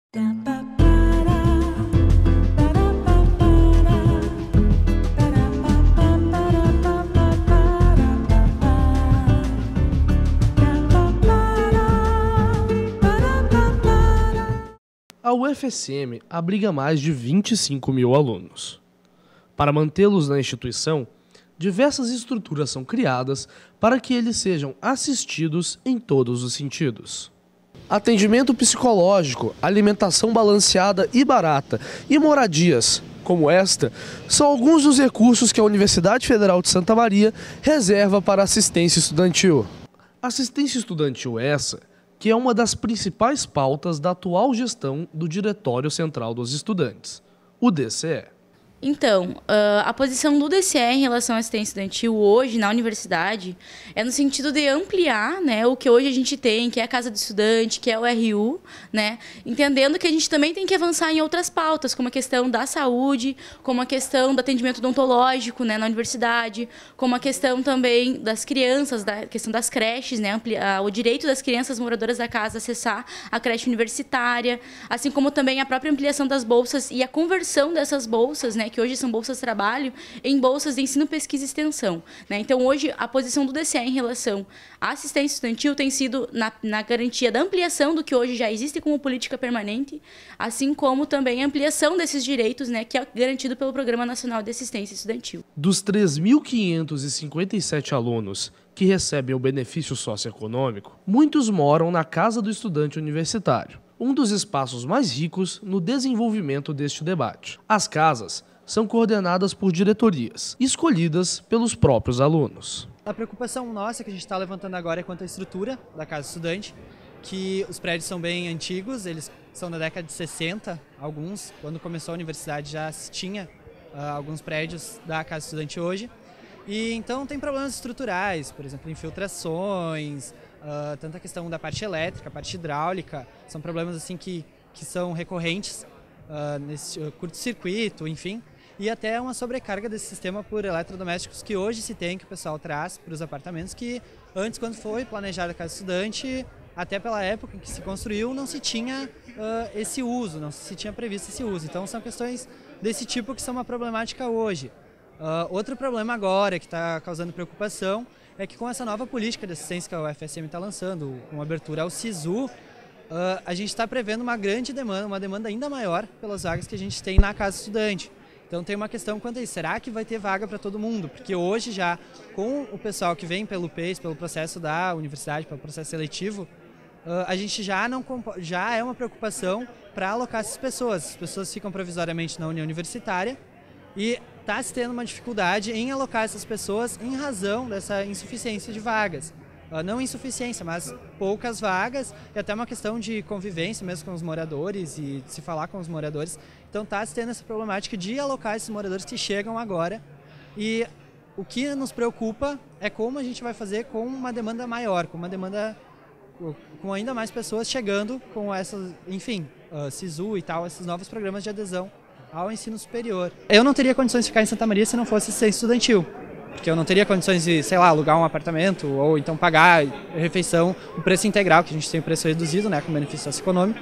A UFSM abriga mais de 25 mil alunos. Para mantê-los na instituição, diversas estruturas são criadas para que eles sejam assistidos em todos os sentidos. Atendimento psicológico, alimentação balanceada e barata e moradias, como esta, são alguns dos recursos que a Universidade Federal de Santa Maria reserva para assistência estudantil. Assistência estudantil essa que é uma das principais pautas da atual gestão do Diretório Central dos Estudantes, o DCE. Então, a posição do DCE em relação à assistência estudantil hoje na universidade é no sentido de ampliar, né, o que hoje a gente tem, que é a Casa do Estudante, que é o RU, né, entendendo que a gente também tem que avançar em outras pautas, como a questão da saúde, como a questão do atendimento odontológico, né, na universidade, como a questão também das crianças, da questão das creches, né, o direito das crianças moradoras da casa a acessar a creche universitária, assim como também a própria ampliação das bolsas e a conversão dessas bolsas, né, que hoje são bolsas de trabalho, em bolsas de ensino, pesquisa e extensão, né? Então, hoje, a posição do DCE em relação à assistência estudantil tem sido na garantia da ampliação do que hoje já existe como política permanente, assim como também a ampliação desses direitos, né, que é garantido pelo Programa Nacional de Assistência Estudantil. Dos 3.557 alunos que recebem o benefício socioeconômico, muitos moram na Casa do Estudante Universitário, um dos espaços mais ricos no desenvolvimento deste debate. As casas são coordenadas por diretorias, escolhidas pelos próprios alunos. A preocupação nossa que a gente está levantando agora é quanto à estrutura da Casa Estudante, que os prédios são bem antigos, eles são da década de 60, alguns, quando começou a universidade já se tinha alguns prédios da Casa Estudante hoje, e então tem problemas estruturais, por exemplo, infiltrações, tanto a questão da parte elétrica, a parte hidráulica, são problemas assim que são recorrentes nesse curto-circuito, enfim, e até uma sobrecarga desse sistema por eletrodomésticos que hoje se tem, que o pessoal traz para os apartamentos, que antes, quando foi planejada a Casa Estudante, até pela época em que se construiu, não se tinha esse uso, não se tinha previsto esse uso. Então são questões desse tipo que são uma problemática hoje. Outro problema agora que está causando preocupação é que com essa nova política de assistência que a UFSM está lançando, com abertura ao SISU, a gente está prevendo uma grande demanda, uma demanda ainda maior pelas vagas que a gente tem na Casa Estudante. Então tem uma questão quanto a isso, será que vai ter vaga para todo mundo? Porque hoje já, com o pessoal que vem pelo PES, pelo processo da universidade, pelo processo seletivo, a gente já é uma preocupação para alocar essas pessoas. As pessoas ficam provisoriamente na União Universitária e está se tendo uma dificuldade em alocar essas pessoas em razão dessa insuficiência de vagas. Não insuficiência, mas poucas vagas e até uma questão de convivência mesmo com os moradores e de se falar com os moradores. Então está se tendo essa problemática de alocar esses moradores que chegam agora e o que nos preocupa é como a gente vai fazer com uma demanda maior, com uma demanda com ainda mais pessoas chegando com essas, enfim, SISU e tal, esses novos programas de adesão ao ensino superior. Eu não teria condições de ficar em Santa Maria se não fosse assistência estudantil. Porque eu não teria condições de, sei lá, alugar um apartamento ou então pagar a refeição, o preço integral, que a gente tem o preço reduzido, né, com benefício socioeconômico.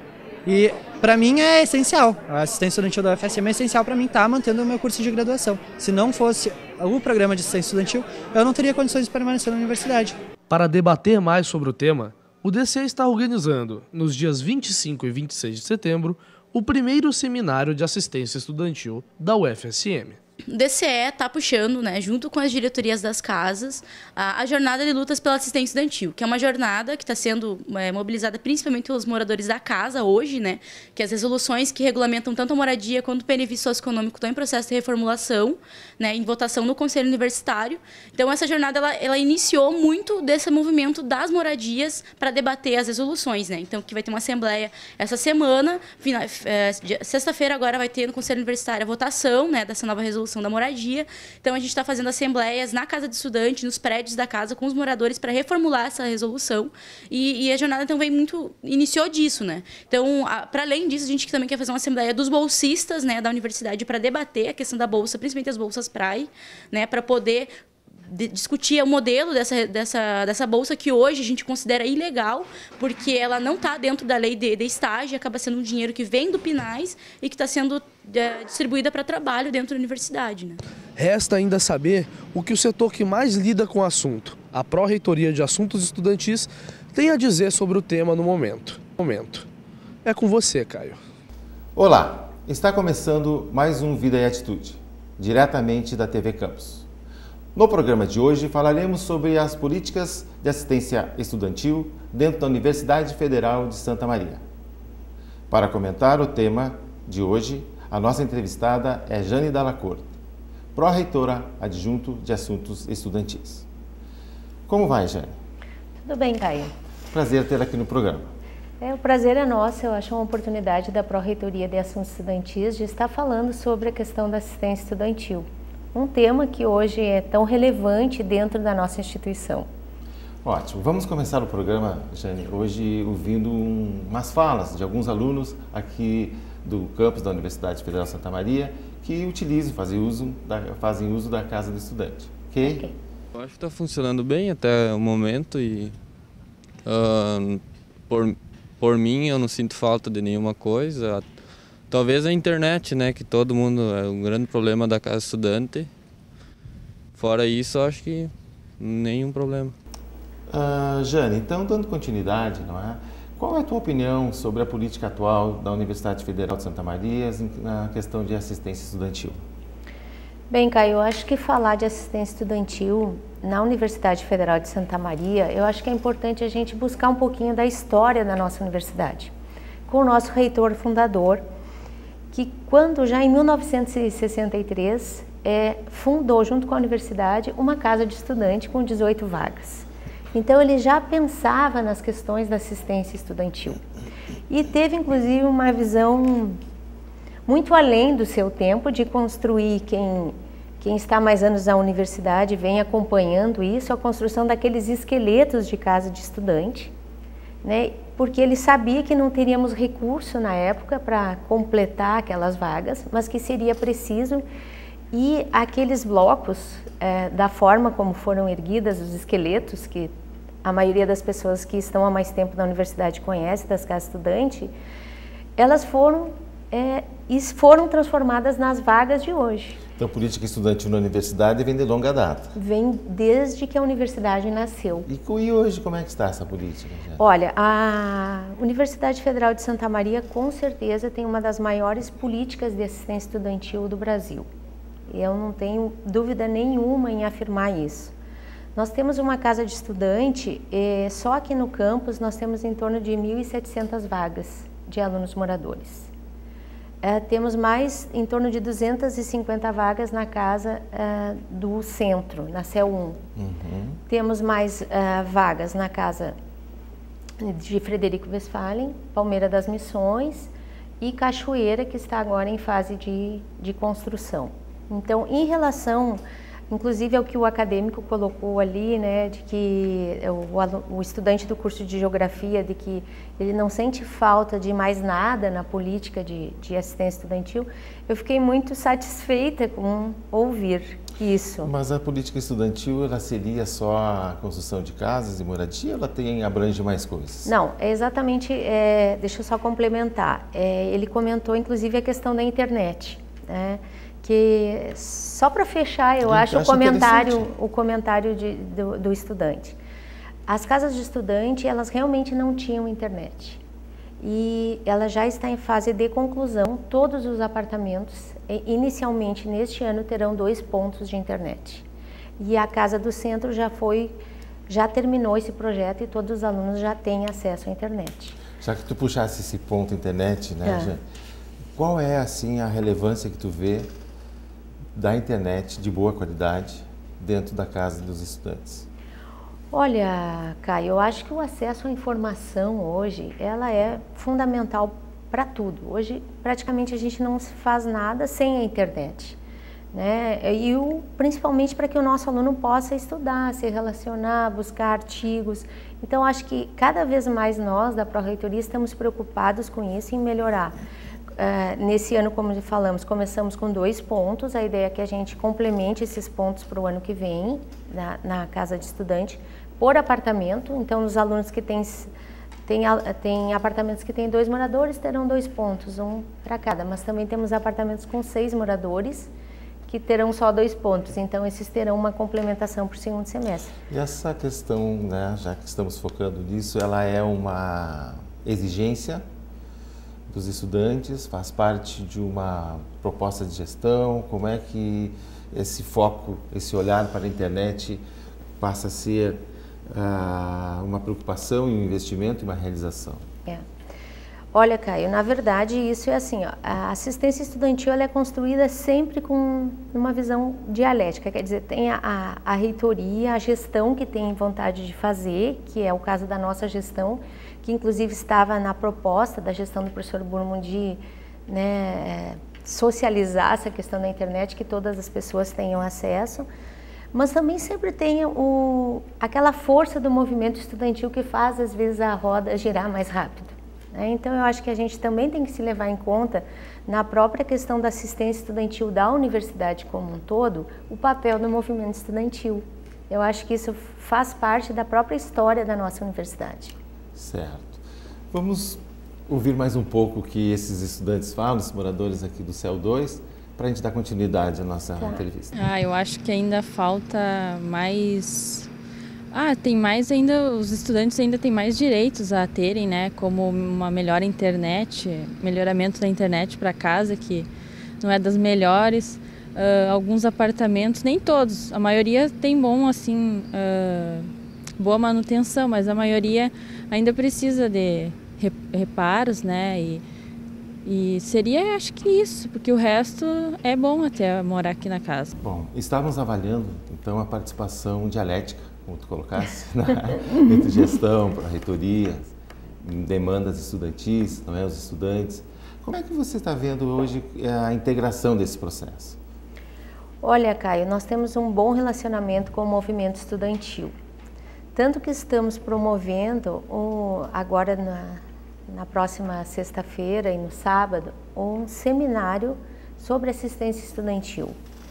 E para mim é essencial, a assistência estudantil da UFSM é essencial para mim estar mantendo o meu curso de graduação. Se não fosse o programa de assistência estudantil, eu não teria condições de permanecer na universidade. Para debater mais sobre o tema, o DCE está organizando, nos dias 25 e 26 de setembro, o primeiro seminário de assistência estudantil da UFSM. O DCE está puxando, né, junto com as diretorias das casas, a jornada de lutas pela assistência estudantil, que é uma jornada que está sendo mobilizada principalmente pelos moradores da casa hoje, né, que as resoluções que regulamentam tanto a moradia quanto o benefício socioeconômico estão em processo de reformulação, né, em votação no Conselho Universitário. Então, essa jornada ela iniciou muito desse movimento das moradias para debater as resoluções, né. Então, que vai ter uma assembleia essa semana, sexta-feira agora vai ter no Conselho Universitário a votação, né, dessa nova resolução da moradia. Então, a gente está fazendo assembleias na Casa de Estudante, nos prédios da casa, com os moradores para reformular essa resolução. E a jornada também iniciou disso, né? Então, para além disso, a gente também quer fazer uma assembleia dos bolsistas, né, da universidade para debater a questão da bolsa, principalmente as bolsas PRAE, né, para poder discutir o modelo dessa bolsa, que hoje a gente considera ilegal, porque ela não está dentro da lei de estágio, acaba sendo um dinheiro que vem do PNAES e que está sendo distribuída para trabalho dentro da universidade, né? Resta ainda saber o que o setor que mais lida com o assunto, a Pró-Reitoria de Assuntos Estudantis, tem a dizer sobre o tema no momento. É com você, Caio. Olá, está começando mais um Vida e Atitude, diretamente da TV Campus. No programa de hoje falaremos sobre as políticas de assistência estudantil dentro da Universidade Federal de Santa Maria. Para comentar o tema de hoje, a nossa entrevistada é Jane Dalacorte, pró-reitora adjunto de Assuntos Estudantis. Como vai, Jane? Tudo bem, Caio. Prazer tê-la aqui no programa. O prazer é nosso. Eu acho uma oportunidade da Pró-Reitoria de Assuntos Estudantis de estar falando sobre a questão da assistência estudantil. Um tema que hoje é tão relevante dentro da nossa instituição. Ótimo. Vamos começar o programa, Jane, hoje ouvindo umas falas de alguns alunos aqui do campus da Universidade Federal de Santa Maria que fazem uso da Casa do Estudante. Ok? Eu acho que está funcionando bem até o momento e por mim eu não sinto falta de nenhuma coisa. Talvez a internet, né, que todo mundo é um grande problema da Casa Estudante. Fora isso, eu acho que nenhum problema. Jane, então dando continuidade, não é? Qual é a tua opinião sobre a política atual da Universidade Federal de Santa Maria na questão de assistência estudantil? Bem, Caio, eu acho que falar de assistência estudantil na Universidade Federal de Santa Maria, eu acho que é importante a gente buscar um pouquinho da história da nossa universidade. Com o nosso reitor fundador, que quando já em 1963 fundou junto com a universidade uma casa de estudante com 18 vagas. Então ele já pensava nas questões da assistência estudantil e teve inclusive uma visão muito além do seu tempo de construir, quem está mais anos na universidade vem acompanhando isso, a construção daqueles esqueletos de casa de estudante, né? Porque ele sabia que não teríamos recurso na época para completar aquelas vagas, mas que seria preciso, e aqueles blocos, da forma como foram erguidas os esqueletos, que a maioria das pessoas que estão há mais tempo na universidade conhece, das casas estudante, elas foram transformadas nas vagas de hoje. Então, a política estudantil na universidade vem de longa data? Vem desde que a universidade nasceu. E hoje, como é que está essa política? Olha, a Universidade Federal de Santa Maria, com certeza, tem uma das maiores políticas de assistência estudantil do Brasil. Eu não tenho dúvida nenhuma em afirmar isso. Nós temos uma casa de estudante, só aqui no campus nós temos em torno de 1.700 vagas de alunos moradores. Temos mais em torno de 250 vagas na casa do centro, na CEL 1. Uhum. Temos mais vagas na casa de Frederico Westphalen, Palmeira das Missões e Cachoeira, que está agora em fase de construção. Então, em relação, inclusive, ao que o acadêmico colocou ali, né, de que o estudante do curso de Geografia, de que ele não sente falta de mais nada na política de assistência estudantil, eu fiquei muito satisfeita com ouvir isso. Mas a política estudantil, ela seria só a construção de casas e moradia, ou ela abrange mais coisas? Não, é exatamente, deixa eu só complementar, ele comentou inclusive a questão da internet, né? Que só para fechar, eu acho o comentário do estudante. As casas de estudante, elas realmente não tinham internet. E ela já está em fase de conclusão. Todos os apartamentos, inicialmente neste ano, terão 2 pontos de internet. E a Casa do Centro já terminou esse projeto e todos os alunos já têm acesso à internet. Já que tu puxasse esse ponto internet, né, Jane, qual é assim a relevância que tu vê da internet de boa qualidade dentro da casa dos estudantes? Olha, Caio, eu acho que o acesso à informação hoje, ela é fundamental para tudo. Hoje, praticamente, a gente não faz nada sem a internet, né? Principalmente para que o nosso aluno possa estudar, se relacionar, buscar artigos. Então, acho que cada vez mais nós, da Pró-Reitoria, estamos preocupados com isso, em melhorar nesse ano, como falamos, começamos com 2 pontos. A ideia é que a gente complemente esses pontos para o ano que vem, na casa de estudante, por apartamento. Então, os alunos que têm apartamentos que têm 2 moradores terão 2 pontos, um para cada. Mas também temos apartamentos com 6 moradores, que terão só 2 pontos. Então, esses terão uma complementação para o segundo semestre. E essa questão, né, já que estamos focando nisso, ela é uma exigência dos estudantes, faz parte de uma proposta de gestão? Como é que esse foco, esse olhar para a internet passa a ser uma preocupação e um investimento e uma realização? Olha, Caio, na verdade isso é assim, ó, a assistência estudantil ela é construída sempre com uma visão dialética, quer dizer, tem a reitoria, a gestão que tem vontade de fazer, que é o caso da nossa gestão, que inclusive estava na proposta da gestão do professor Burman de, né, socializar essa questão da internet, que todas as pessoas tenham acesso, mas também sempre tem aquela força do movimento estudantil que faz às vezes a roda girar mais rápido. Então, eu acho que a gente também tem que se levar em conta, na própria questão da assistência estudantil da universidade como um todo, o papel do movimento estudantil. Eu acho que isso faz parte da própria história da nossa universidade. Certo. Vamos ouvir mais um pouco o que esses estudantes falam, os moradores aqui do CEL2, para a gente dar continuidade à nossa entrevista. Eu acho que ainda falta mais... tem mais ainda, os estudantes ainda têm mais direitos a terem, né, como uma melhor internet, melhoramento da internet para casa, que não é das melhores, alguns apartamentos, nem todos, a maioria tem boa manutenção, mas a maioria ainda precisa de reparos, né, e seria, acho que isso, porque o resto é bom até morar aqui na casa. Bom, estávamos avaliando, então, a participação dialética, como tu colocasse, entre gestão, para reitoria, demandas estudantis, não é, os estudantes. Como é que você está vendo hoje a integração desse processo? Olha, Caio, nós temos um bom relacionamento com o movimento estudantil. Tanto que estamos promovendo, agora na próxima sexta-feira e no sábado, um seminário sobre assistência estudantil.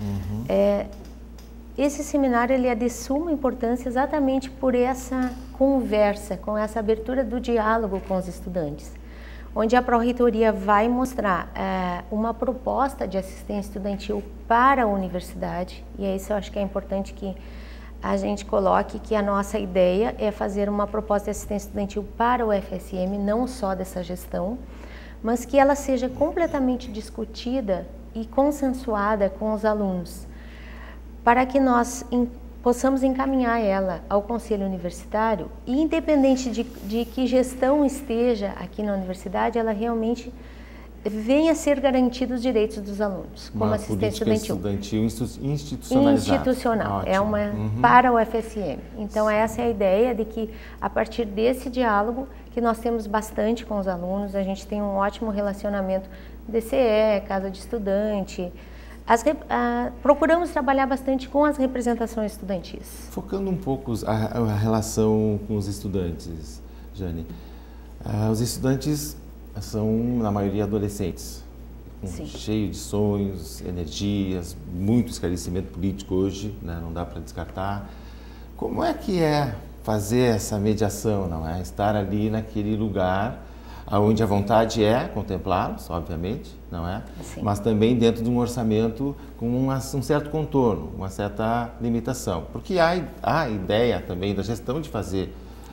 Esse seminário ele é de suma importância exatamente por essa conversa, com essa abertura do diálogo com os estudantes, onde a Pró-Reitoria vai mostrar uma proposta de assistência estudantil para a universidade, e é isso eu acho que é importante que a gente coloque que a nossa ideia é fazer uma proposta de assistência estudantil para o FSM, não só dessa gestão, mas que ela seja completamente discutida e consensuada com os alunos, para que nós possamos encaminhar ela ao Conselho Universitário e, independente de que gestão esteja aqui na universidade, ela realmente venha a ser garantidos os direitos dos alunos, como assistente estudantil. Institucionalizada. Institucional, para o FSM. Então, essa é a ideia de que, a partir desse diálogo, que nós temos bastante com os alunos, a gente tem um ótimo relacionamento DCE, casa de estudante. Procuramos trabalhar bastante com as representações estudantis. Focando um pouco a relação com os estudantes, Jane. Os estudantes são, na maioria, adolescentes, cheio de sonhos, energias, muito esclarecimento político hoje, né? Não dá para descartar. Como é que é fazer essa mediação, não é? Estar ali naquele lugar onde a vontade é contemplá-los, obviamente, não é? Sim. Mas também dentro de um orçamento com um certo contorno, uma certa limitação. Porque há a ideia também da gestão de fazer,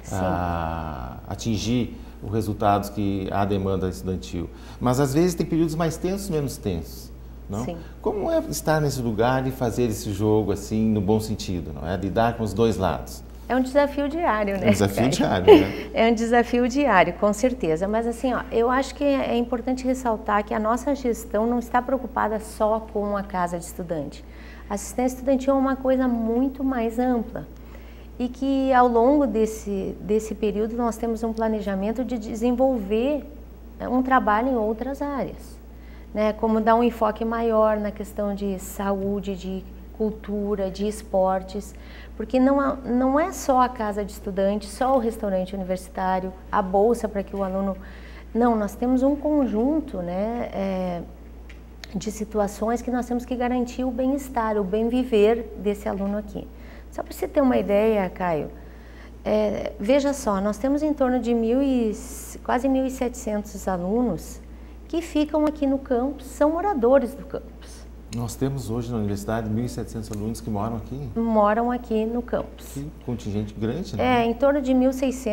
atingir os resultados que há demanda estudantil. Mas às vezes tem períodos mais tensos, menos tensos. Não? Sim. Como é estar nesse lugar e fazer esse jogo assim, no bom sentido, não é? Lidar com os dois lados. É um desafio diário, né? É um desafio diário, né? É um desafio diário, com certeza. Mas assim, eu acho que é importante ressaltar que a nossa gestão não está preocupada só com a casa de estudante. A assistência estudantil é uma coisa muito mais ampla. E que ao longo desse período nós temos um planejamento de desenvolver um trabalho em outras áreas, né? Como dar um enfoque maior na questão de saúde, de cultura, de esportes, porque não é só a casa de estudante, só o restaurante universitário, a bolsa para que o aluno Não, nós temos um conjunto, né, de situações que nós temos que garantir o bem-estar, o bem viver desse aluno aqui. Só para você ter uma ideia, Caio, veja só, nós temos em torno de quase 1.700 alunos que ficam aqui no campus, são moradores do campus. Nós temos hoje na universidade 1.700 alunos que moram aqui? Moram aqui no campus. Que contingente grande, né? Em torno de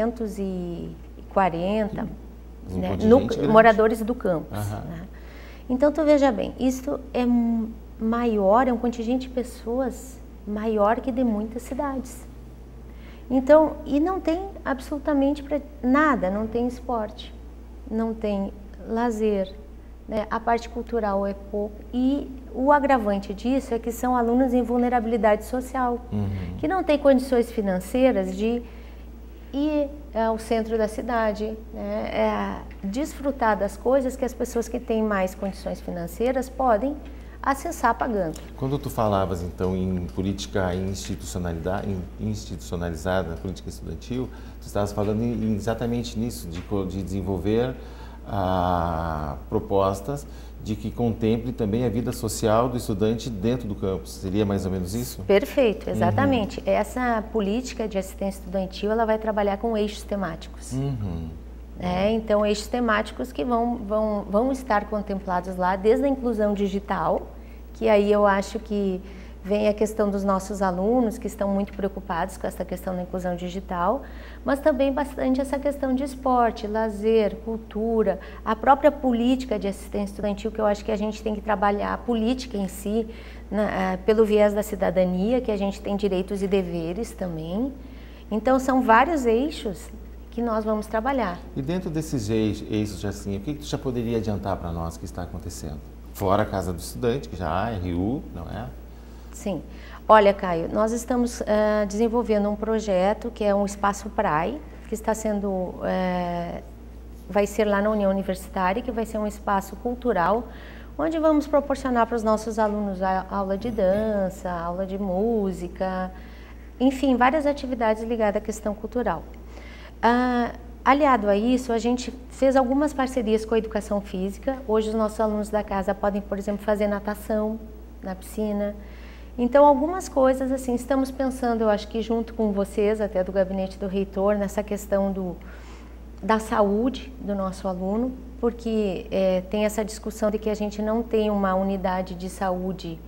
1.640 né, moradores do campus. Né? Então, tu veja bem, isso é maior, é um contingente de pessoas maior que de muitas cidades. Então, e não tem absolutamente nada, não tem esporte, não tem lazer, né? A parte cultural é pouco. E o agravante disso é que são alunos em vulnerabilidade social, que não têm condições financeiras de ir ao centro da cidade, né? Desfrutar das coisas que as pessoas que têm mais condições financeiras podem acessar pagando. Quando tu falavas então em política institucionalizada, política estudantil, tu estavas falando exatamente nisso, de desenvolver propostas de que contemple também a vida social do estudante dentro do campus. Seria mais ou menos isso? Perfeito, exatamente. Essa política de assistência estudantil, ela vai trabalhar com eixos temáticos. Então, eixos temáticos que vão estar contemplados lá, desde a inclusão digital, que aí eu acho que vem a questão dos nossos alunos, que estão muito preocupados com essa questão da inclusão digital, mas também bastante essa questão de esporte, lazer, cultura, a própria política de assistência estudantil, que eu acho que a gente tem que trabalhar, a política em si, pelo viés da cidadania, que a gente tem direitos e deveres também. Então, são vários eixos que nós vamos trabalhar. E dentro desses eixos, assim, o que tu já poderia adiantar para nós que está acontecendo? Fora a Casa do Estudante, que já há, RU, não é? Sim. Olha, Caio, nós estamos desenvolvendo um projeto que é um espaço PRAE, que está sendo, vai ser lá na União Universitária, que vai ser um espaço cultural, onde vamos proporcionar para os nossos alunos aula de dança, aula de música, enfim, várias atividades ligadas à questão cultural. Aliado a isso, a gente fez algumas parcerias com a educação física. Hoje os nossos alunos da casa podem, por exemplo, fazer natação na piscina. Então, algumas coisas, assim, estamos pensando, eu acho que junto com vocês, até do gabinete do reitor, nessa questão da saúde do nosso aluno, porque tem essa discussão de que a gente não tem uma unidade de saúde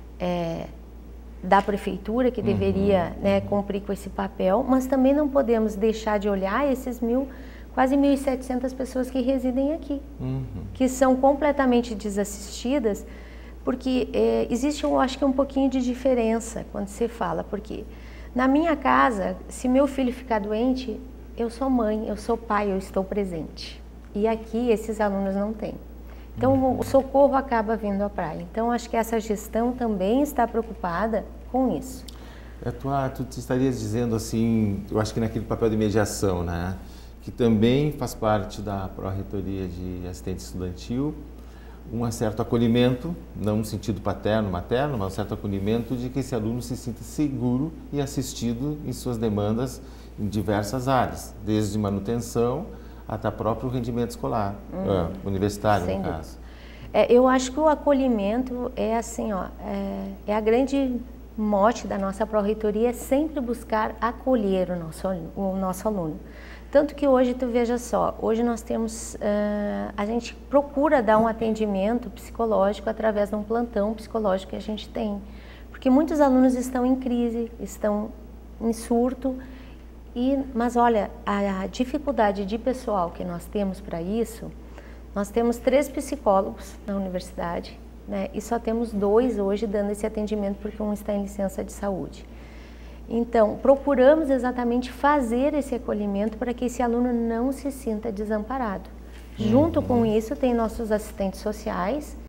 da prefeitura, que deveria cumprir com esse papel, mas também não podemos deixar de olhar esses quase 1.700 pessoas que residem aqui, que são completamente desassistidas, porque existe, eu acho que um pouquinho de diferença quando se fala, porque na minha casa, se meu filho ficar doente, eu sou mãe, eu sou pai, eu estou presente. E aqui esses alunos não têm. Então o socorro acaba vindo à praia. Então acho que essa gestão também está preocupada com isso. Tu te estarias dizendo assim, eu acho que naquele papel de mediação, né? Que também faz parte da Pró-Reitoria de Assistente Estudantil, um certo acolhimento, não no sentido paterno, materno, mas um certo acolhimento de que esse aluno se sinta seguro e assistido em suas demandas em diversas áreas, desde manutenção até próprio rendimento escolar, universitário, no caso. Eu acho que o acolhimento é assim, é a grande mote da nossa Pró-Reitoria, é sempre buscar acolher o nosso aluno. Tanto que hoje, tu veja só, hoje nós temos, a gente procura dar um atendimento psicológico através de um plantão psicológico que a gente tem. Porque muitos alunos estão em crise, estão em surto, mas olha, a dificuldade de pessoal que nós temos para isso, nós temos 3 psicólogos na universidade, né, e só temos 2 hoje dando esse atendimento porque um está em licença de saúde. Então, procuramos exatamente fazer esse acolhimento para que esse aluno não se sinta desamparado. Junto com isso, tem nossos assistentes sociais,